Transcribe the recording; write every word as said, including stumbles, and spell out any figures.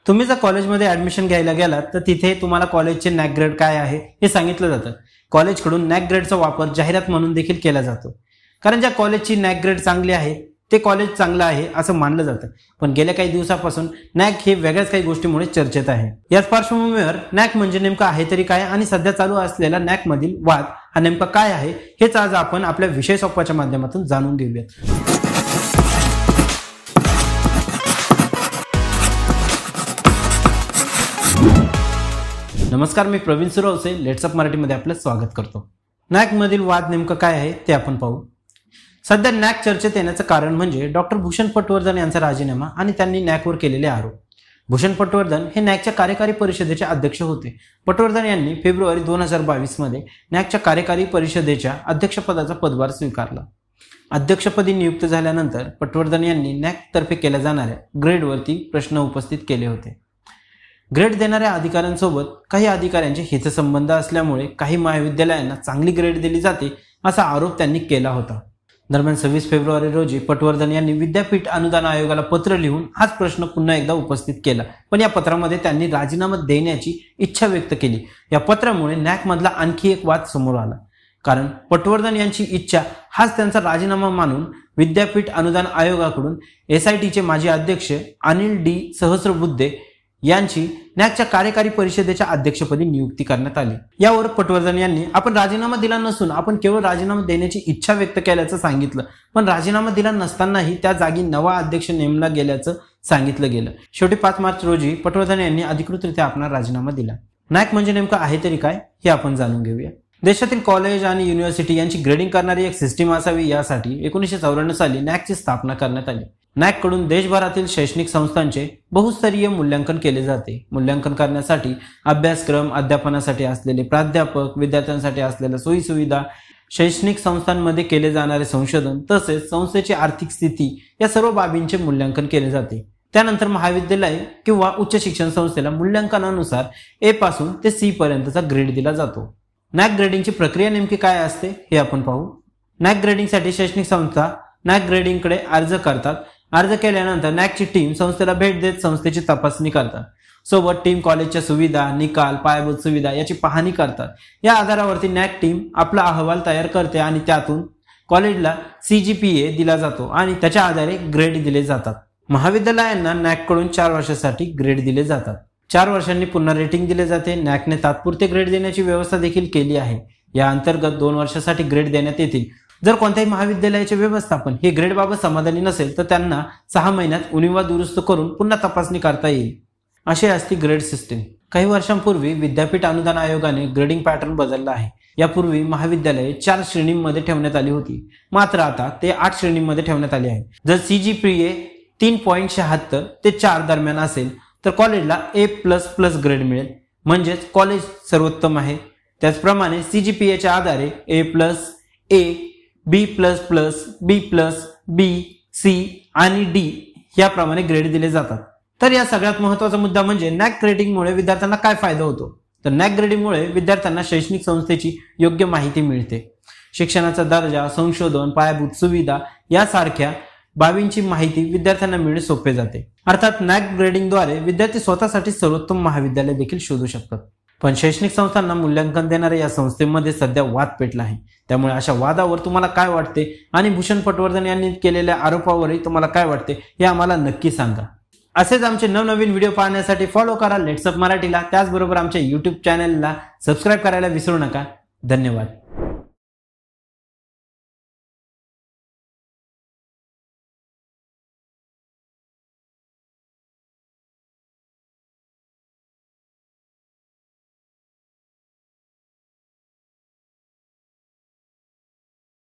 तुम्ही जर कॉलेजमध्ये ऍडमिशन घ्यायला गेलात तर तिथे तुम्हाला कॉलेजचे नॅक ग्रेड काय आहे हे सांगितलं जातं। कॉलेजकडून नॅक ग्रेडचा वापर जाहिरात म्हणून देखील केला जातो, कारण ज्या कॉलेजची नॅक ग्रेड चांगली आहे ते कॉलेज चांगलं आहे असं मानलं जातं। पण गेल्या काही दिवसापासून नॅक हे वेगळ्याच काही गोष्टीमुळे चर्चेत आहे। याच पार्श्वभूमीवर नॅक म्हणजे नेमकं आहे तरी काय आणि सध्या चालू असलेला नॅक मधील वाद हा नेमका काय आहे हेच आज आपण आपल्या विषय सोपवाच्या माध्यमातून जाणून घेऊयात। नमस्कार, मी प्रवीण सुरवसे लेट्सअप मराठीमध्ये आपलं स्वागत करतो। नॅक मधील वाद नेमकं काय आहे ते आपण पाहू। सध्या नॅक चर्चेत येण्याचं कारण म्हणजे डॉक्टर भूषण पटवर्धन यांचा राजीनामा आणि त्यांनी नॅकवर केलेले आरोप। भूषण पटवर्धन हे नॅकच्या कार्यकारी परिषदेचे अध्यक्ष होते। पटवर्धन यांनी फेब्रुवारी दोन हजार बावीस मध्ये नॅकच्या कार्यकारी परिषदेच्या अध्यक्षपदाचा पदभार स्वीकारला। अध्यक्षपदी नियुक्त झाल्यानंतर पटवर्धन यांनी नॅक तर्फे केल्या जाणाऱ्या ग्रेडवरती प्रश्न उपस्थित केले होते। ग्रेड देणाऱ्या अधिकाऱ्यांसोबत काही अधिकाऱ्यांचे हितसंबंध असल्यामुळे काही महाविद्यालयांना चांगली ग्रेड दिली जाते असा आरोप त्यांनी केला होता। दरम्यान सव्वीस फेब्रुवारी रोजी पटवर्धन यांनी विद्यापीठ अनुदान आयोगाला पत्र लिहून हाच प्रश्न पुन्हा एकदा उपस्थित केला, पण या पत्रामध्ये त्यांनी राजीनामा देण्याची इच्छा व्यक्त केली। या पत्रामुळे नॅक मधला आणखी एक वाद समोर आला, कारण पटवर्धन यांची इच्छा हाच त्यांचा राजीनामा मानून विद्यापीठ अनुदान आयोगाकडून एसआयटीचे माजी अध्यक्ष अनिल डी सहस्रबुद्धे यांची नॅकच्या कार्यकारी परिषदेच्या अध्यक्षपदी नियुक्ती करण्यात आली। यावर पटवर्धन यांनी आपण राजीनामा दिला नसून आपण केवळ राजीनामा देण्याची इच्छा व्यक्त केल्याचं सांगितलं, पण राजीनामा दिला नसतानाही त्या जागी नवा अध्यक्ष नेमला गेल्याचं सांगितलं गेलं। शेवटी पाच मार्च रोजी पटवर्धन यांनी अधिकृतरित्या आपला राजीनामा दिला। नॅक म्हणजे नेमकं आहे तरी काय हे आपण जाणून घेऊया। देशातील कॉलेज आणि युनिव्हर्सिटी यांची ग्रेडिंग करणारी एक सिस्टीम असावी यासाठी एकोणीसशे चौऱ्याण्णव साली नॅकची स्थापना करण्यात आली। नॅक कडून देशभरातील शैक्षणिक संस्थांचे बहुस्तरीय मूल्यांकन केले जाते। मूल्यांकन करण्यासाठी अभ्यासक्रम, अध्यापनासाठी असलेले प्राध्यापक, विद्यार्थ्यांसाठी असलेल्या सोयीसुविधा, शैक्षणिक संस्थांमध्ये केले जाणारे संशोधन तसेच संस्थेची आर्थिक स्थिती या सर्व बाबींचे मूल्यांकन केले जाते। त्यानंतर महाविद्यालय किंवा उच्च शिक्षण संस्थेला मूल्यांकनानुसार ए पासून ते सी पर्यंतचा ग्रेड दिला जातो। नॅक ग्रेडिंगची प्रक्रिया नेमकी काय असते हे आपण पाहू। नॅक ग्रेडिंगसाठी शैक्षणिक संस्था नॅक ग्रेडिंगकडे अर्ज करतात। अर्ज केल्यानंतर नॅकची टीम संस्थेला भेट देत संस्थेची तपासणी करतात। सोबत टीम कॉलेजच्या सुविधा, निकाल, पायाभूत सुविधा याची पाहणी करतात। या आधारावरती नॅक टीम आपला अहवाल तयार करते आणि त्यातून कॉलेजला सीजीपीए दिला जातो आणि त्याच्या आधारे ग्रेड दिले जातात। महाविद्यालयांना नॅक कडून चार वर्षासाठी ग्रेड दिले जातात। चार वर्षांनी पुन्हा रेटिंग दिले जाते। नॅकने तात्पुरते ग्रेड देण्याची व्यवस्था देखील केली आहे। या अंतर्गत दोन वर्षासाठी ग्रेड देण्यात येतील। जर कोणत्याही महाविद्यालयाचे व्यवस्थापन हे ग्रेड बाबत समाधानी नसेल तर त्यांना सहा महिन्यात उणिवा दुरुस्त करून पुन्हा तपासणी करता येईल। अशी असती ग्रेड सिस्टीम। काही वर्षांपूर्वी विद्यापीठ अनुदान आयोगाने ग्रेडिंग पॅटर्न बदलला आहे। यापूर्वी महाविद्यालये चार श्रेणींमध्ये ठेवण्यात आली होती, मात्र आता ते आठ श्रेणींमध्ये ठेवण्यात आले आहे। जर सीजीपीए तीन पॉईंट शहात्तर ते चार दरम्यान असेल तर कॉलेजला ए प्लस प्लस ग्रेड मिळेल, म्हणजेच कॉलेज सर्वोत्तम आहे। त्याचप्रमाणे सीजीपीएच्या आधारे A plus, A, B plus plus, B plus, B, C आणि डी याप्रमाणे ग्रेड दिले जातात। तर या सगळ्यात महत्त्वाचा मुद्दा म्हणजे नॅक ग्रेडिंगमुळे विद्यार्थ्यांना काय फायदा होतो। तर नॅक ग्रेडिंगमुळे विद्यार्थ्यांना शैक्षणिक संस्थेची योग्य माहिती मिळते। शिक्षणाचा दर्जा, संशोधन, पायाभूत सुविधा यासारख्या बाबींची माहिती विद्यार्थ्यांना मिळणे सोपे जाते। अर्थात नॅक ग्रेडिंगद्वारे विद्यार्थी स्वतःसाठी सर्वोत्तम महाविद्यालय देखील शोधू शकतात। पण शैक्षणिक संस्थांना मूल्यांकन देणाऱ्या या संस्थेमध्ये सध्या वाद पेटला आहे। त्यामुळे अशा वादावर तुम्हाला काय वाटते आणि भूषण पटवर्धन यांनी केलेल्या आरोपावरही तुम्हाला काय वाटते हे आम्हाला नक्की सांगा। असेच आमचे नवनवीन व्हिडिओ पाहण्यासाठी फॉलो करा लेट्सअप मराठीला। त्याचबरोबर आमच्या यूट्यूब चॅनलला सबस्क्राईब करायला विसरू नका। धन्यवाद।